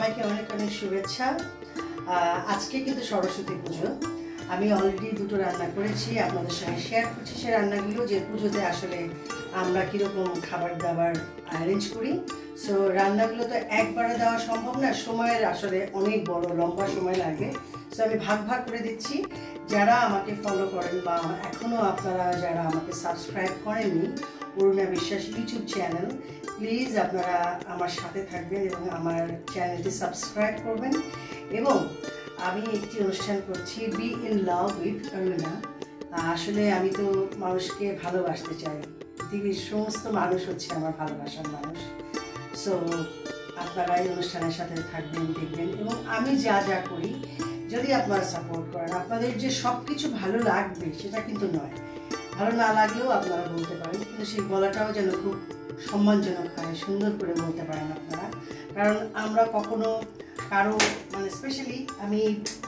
সবাইকে অনেক অনেক শুভেচ্ছা। আজকে কিন্তু সরস্বতী পুজো। আমি অলরেডি দুটো রান্না করেছি, আপনাদের সঙ্গে শেয়ার করছি সেই রান্নাগুলো, যে পুজোতে আসলে আমরা কীরকম খাবার দাবার অ্যারেঞ্জ করি। সো রান্নাগুলো তো একবারে দেওয়া সম্ভব না, সময়ের আসলে অনেক বড় লম্বা সময় লাগে। সো আমি ভাগ ভাগ করে দিচ্ছি। যারা আমাকে ফলো করেন বা এখনও আপনারা যারা আমাকে সাবস্ক্রাইব করেননি অরুণা বিশ্বাস ইউটিউব চ্যানেল, প্লিজ আপনারা আমার সাথে থাকবেন এবং আমার চ্যানেলটি সাবস্ক্রাইব করবেন। এবং আমি একটি অনুষ্ঠান করছি, be in love with Aruna. আসলে আমি তো মানুষকে ভালোবাসতে চাই, পৃথিবীর সমস্ত মানুষ হচ্ছে আমার ভালোবাসার মানুষ। সো আপনারা এই অনুষ্ঠানের সাথে থাকবেন, দেখবেন এবং আমি যা যা করি যদি আপনারা সাপোর্ট করেন, আপনাদের যে সব কিছু ভালো লাগবে সেটা কিন্তু নয়, ভালো না লাগলেও আপনারা বলতে পারেন, কিন্তু সেই গলাটাও যেন খুব সম্মানজনক হয়, সুন্দর করে বলতে পারেন আপনারা। কারণ আমরা কখনো কারো মানে স্পেশালি আমি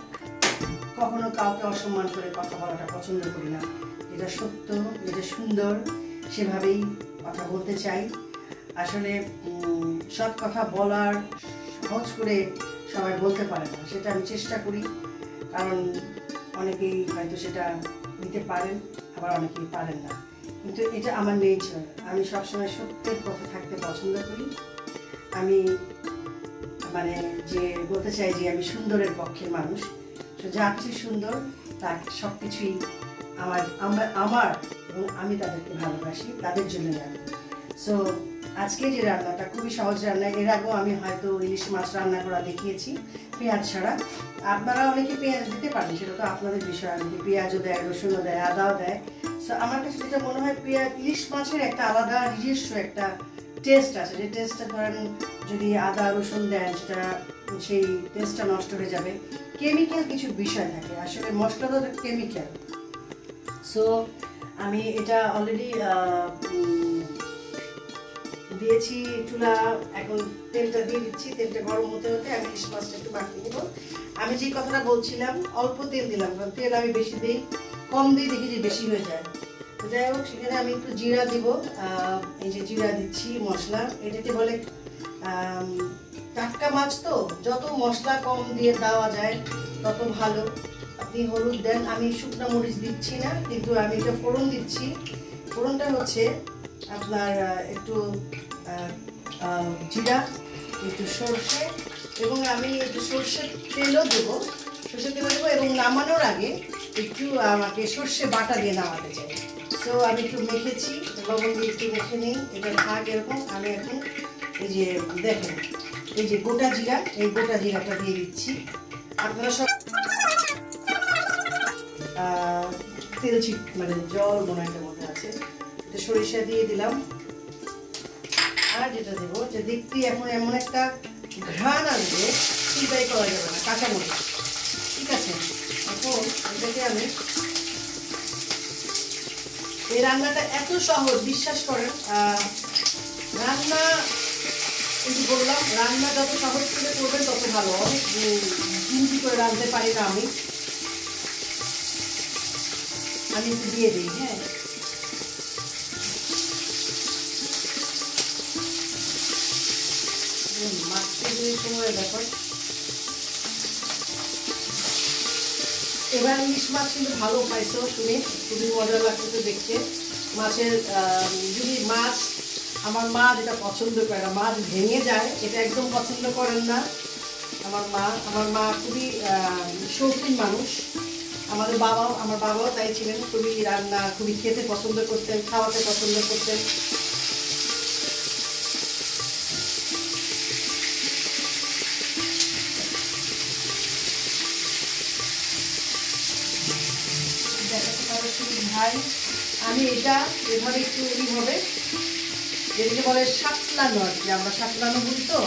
কখনো কাউকে অসম্মান করে কথা বলাটা পছন্দ করি না। যেটা সত্য, যেটা সুন্দর সেভাবেই কথা বলতে চাই। আসলে সব কথা বলার সহজ করে সবাই বলতে পারে না, সেটা আমি চেষ্টা করি। কারণ অনেকেই হয়তো সেটা নিতে পারেন, আবার অনেকেই পারেন না, কিন্তু এটা আমার নেচার। আমি সবসময় সত্যের পথে থাকতে পছন্দ করি। আমি মানে যে বলতে চাই যে আমি সুন্দরের পক্ষের মানুষ। তো যা কিছু সুন্দর তা সব কিছুই আমার এবং আমি তাদেরকে ভালোবাসি, তাদের জন্যই আমি। সো আজকে যে রান্নাটা খুবই সহজ রান্না, এর আগেও আমি হয়তো ইলিশ মাছ রান্না করা দেখিয়েছি পেঁয়াজ ছাড়া। আপনারা অনেকে পেঁয়াজ দিতে পারেন, সেটা তো আপনাদের বিষয়। অনেকে পেঁয়াজও দেয়, রসুনও দেয়, আদাও দেয়। সো আমার কাছে যেটা মনে হয়, ইলিশ মাছের একটা আলাদা নিজস্ব একটা টেস্ট আছে, যে টেস্টটা ধরেন যদি আদা রসুন দেন সেটা সেই টেস্টটা নষ্ট হয়ে যাবে। কেমিক্যাল কিছু বিষয় থাকে, আসলে মশলা তো কেমিক্যাল। সো আমি এটা অলরেডি দিয়েছি চুলা, এখন তেলটা দিয়ে দিচ্ছি। তেলটা গরম হতে হতে আমি ইলিশ মাছটা একটু মাখিয়ে নেব। আমি যে কথাটা বলছিলাম, অল্প তেল দিলাম, কারণ তেল আমি বেশি দিই, কম দিই দেখি যে বেশি হয়ে যায়। তো যাই হোক, সেখানে আমি একটু জিরা দিব। এই যে জিরা দিচ্ছি, মশলা, এটাকে বলে টাটকা মাছ তো যত মশলা কম দিয়ে দেওয়া যায় তত ভালো। আপনি হলুদ দেন, আমি শুকনো মরিচ দিচ্ছি না, কিন্তু আমি এটা ফোড়ন দিচ্ছি। ফোড়নটা হচ্ছে আপনার একটু জিরা, একটু সর্ষে, এবং আমি একটু সর্ষের তেলও দেবো, এবং নামানোর আগে একটু আমাকে সর্ষে বাটা দিয়ে নামাতে চাই। তো আমি একটু মেখেছি, লবণ দিয়ে একটু মেখে নিই, এটা থাক এরকম। আমি এখন এই যে দেখেন, এই যে গোটা জিরা, এই গোটা জিরাটা দিয়ে দিচ্ছি। আপনারা সব তেল মানে জল মনে হয় মধ্যে আছে, এটা সরিষা দিয়ে দিলাম। আর যেটা দেবো, যে দেখতে এখন এমন একটা ঘ্রাণ আসবে, চিন্তাই করা যাবে না, কাঁচামরিচ। ঠিক আছে, এখন এটাকে আমি, এই রান্নাটা এত সহজ, বিশ্বাস করেন। রান্না এই যে বললাম, রান্না যত সহজ করে করবেন তত ভালো। অনেক চিন্তি করে রাঁধতে পারি না আমি একটু দিয়ে দিই। হ্যাঁ, সময় ব্যাপার। এবার ইলিশ মাছ কিন্তু ভালো পাইছো শুনে, খুবই মজা লাগছে দেখতে। মাছের যদি মাছ, আমার মা যেটা পছন্দ করে না, মাছ ভেঙে যায়, এটা একদম পছন্দ করেন না আমার মা খুবই শৌখিন মানুষ। আমার বাবাও তাই ছিলেন, খুবই রান্না খুবই খেতে পছন্দ করতেন, খাওয়াতে পছন্দ করতেন। ভাই, আমি এটা এভাবে একটু হবে, যেটাকে বলে সাতলানো, আর কি আমরা সাতলানো বলি। তো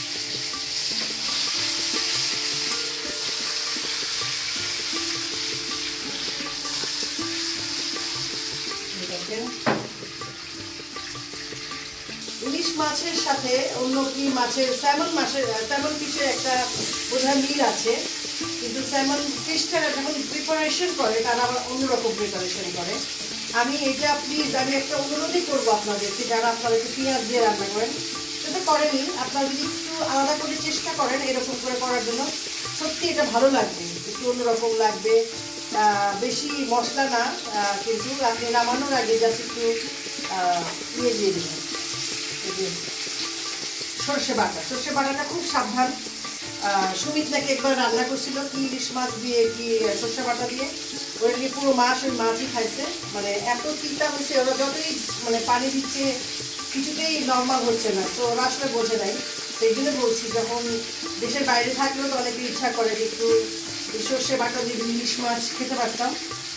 ইলিশ মাছের সাথে অন্য কি মাছের, স্যামন ফিশের একটা বোধহয় মিল আছে, কিন্তু স্যামন ফিশটা যখন প্রিপারেশন করে তারা আবার অন্যরকম প্রিপারেশন করে। আমি এটা প্লিজ আমি একটা অনুরোধই করবো আপনাদেরকে, যারা আপনাদেরকে পেঁয়াজ দিয়ে রান্না করেন, তো করেনি, আপনারা যদি একটু আলাদা করে চেষ্টা করেন এরকম করে করার জন্য, সত্যি এটা ভালো লাগবে, একটু অন্যরকম লাগবে। বেশি মশলা না, কিন্তু আপনি নামানোর আগে জাস্ট একটু ইয়ে দিয়ে দেবেন, এই যে সর্ষে বাটা। সর্ষে বাটাটা খুব সাবধান। সুমিত নাকি একবার রান্না করছিল কি ইলিশ মাছ দিয়ে কি সর্ষে বাটা দিয়ে, ওই নাকি পুরো মাছ ওই মাছই খাইছে। মানে এত তিতা হয়েছে, ওরা যতই মানে পানি দিচ্ছে কিছুতেই নর্মাল হচ্ছে না, তো ওরা আসলে বোঝে নাই। সেই জন্য বলছি, যখন দেশের বাইরে থাকলেও তো অনেকে ইচ্ছা করে যে একটু সর্ষে বাটা দিয়ে ইলিশ মাছ খেতে পারতাম।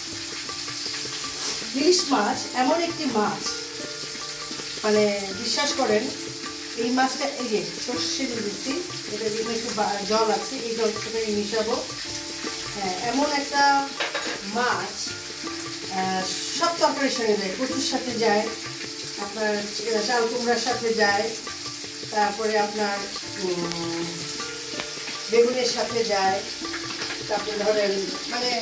ইলিশ মাছ এমন একটি মাছ, মানে বিশ্বাস করেন এই মাছটা, এই যে সর্ষে দিচ্ছি, এটা দিয়ে একটু জল আছে, এই জলটা মিশাবো। হ্যাঁ, এমন একটা মাছ সব তরকারির সঙ্গে যায়, কচুর সাথে যায়, আপনার চাল কুমড়ার সাথে যায়, তারপরে আপনার বেগুনের সাথে যায়, তারপরে ধরেন মানে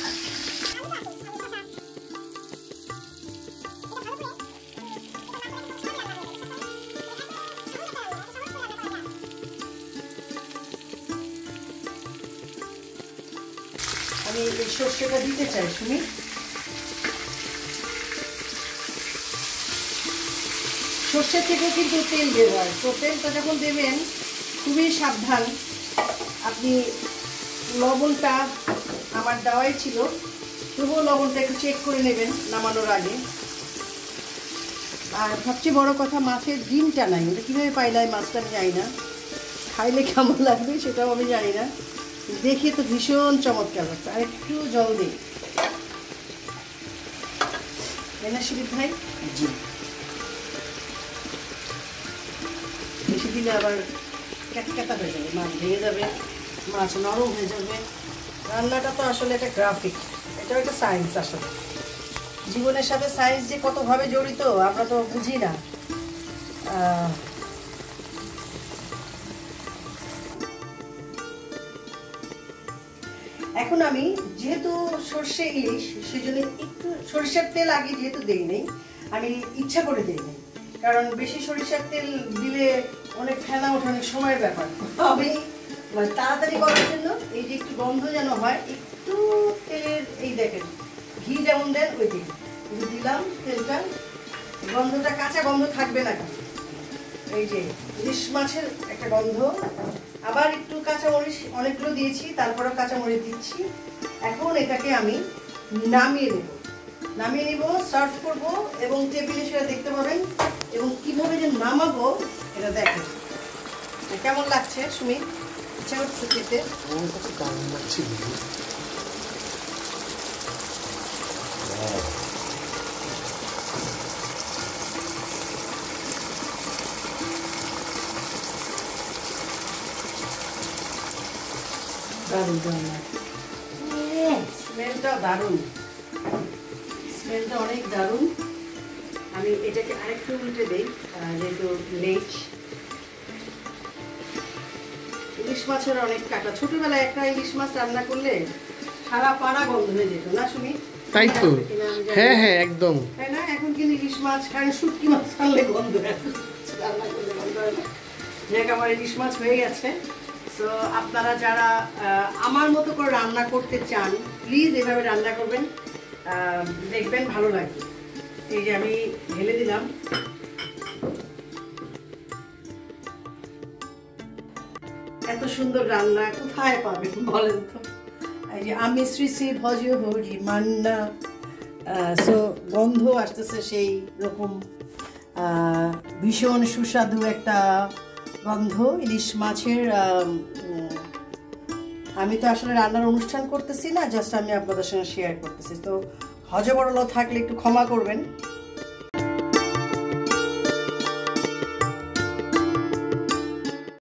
আমি এই সর্ষেটা দিতে চাই। শুনি সর্ষের থেকে কিন্তু তেল বের হয়, তো তেলটা যখন দেবেন খুবই সাবধান। আপনি লবণটা আমার দেওয়াই ছিল, তবুও লবণটা একটু চেক করে নেবেন নামানোর আগে। আর সবচেয়ে বড় কথা, মাছের ডিমটা নাই, ওটা কীভাবে পাইলাই মাছটা আমি জানি না, খাইলে কেমন লাগবে সেটাও আমি জানি না, দেখে তো ভীষণ চমৎকার লাগছে। আর একটু জল দিই, তাই না সুদীপ ভাই? জি, বেশি দিলে আবার ক্যাটক্যাটা হয়ে যাবে, মাছ ভেঙে যাবে, মাছ নরম হয়ে যাবে। রান্নাটা তো আসলে একটা গ্রাফিক, এটাও একটা সায়েন্স। আসলে জীবনের সাথে সায়েন্স যে কতভাবে জড়িত আমরা তো বুঝি না। এখন আমি যেহেতু সর্ষে ইলিশ, সেজন্য একটু সরিষার তেল আগে যেহেতু দেই নেই, আমি ইচ্ছা করে দিই নেই, কারণ বেশি সরিষার তেল দিলে অনেক ফেনা ওঠে, অনেক সময়ের ব্যাপার। আমি মানে তাড়াতাড়ি করার জন্য এই যে একটু গন্ধ যেন হয়, একটু তেলের এই দেখেন ঘি যেমন দেন ওই দিন দিলাম তেলটা, গন্ধটা কাঁচা গন্ধ থাকবে না। এই যে ইলিশ মাছের একটা গন্ধ, আবার একটু কাঁচামরিচ অনেকগুলো দিয়েছি, তারপরেও কাঁচামরিচ দিচ্ছি। এখন এটাকে আমি নামিয়ে নেব, সার্ভ করব, এবং টেবিলে সেটা দেখতে পাবেন। এবং কিভাবে যে নামাবো এটা দেখেন কেমন লাগছে। সুমিত, ইচ্ছা করছে খেতে? দারুণ লাগছে, দারুণ স্মেলটা, দারুণ স্মেলটা, অনেক দারুণ। আমি এটাকে আরেকটু উল্টে দিই, যেহেতু লেজ ইলিশ মাছের অনেক কাটা। ছোটবেলায় একটা ইলিশ মাছ রান্না করলে সারা পাড়া গন্ধ হয়ে যেত না সুমি? তাই তো, হ্যাঁ হ্যাঁ একদম, তাই না? এখন কিন্তু ইলিশ মাছ, কারণ শুটকি মাছ রান্নালে গন্ধ রান্না করলে গন্ধ হয় না। দেখ আমার ইলিশ মাছ হয়ে গেছে। তো আপনারা যারা আমার মতো করে রান্না করতে চান, প্লিজ এভাবে রান্না করবেন, দেখবেন ভালো লাগবে। এই যে আমি ঢেলে দিলাম। এত সুন্দর রান্না কোথায় পাবেন বলেন তো? এই যে আমি শ্রী শ্রী ভজ হরি মান্না, সো গন্ধ আসতেছে সেই রকম ভীষণ সুস্বাদু একটা গন্ধ ইলিশ মাছের। আমি তো আসলে রান্নার অনুষ্ঠান করতেছি না, জাস্ট আমি আপনাদের সঙ্গে শেয়ার করতেছি, তো হজবরল থাকলে একটু ক্ষমা করবেন।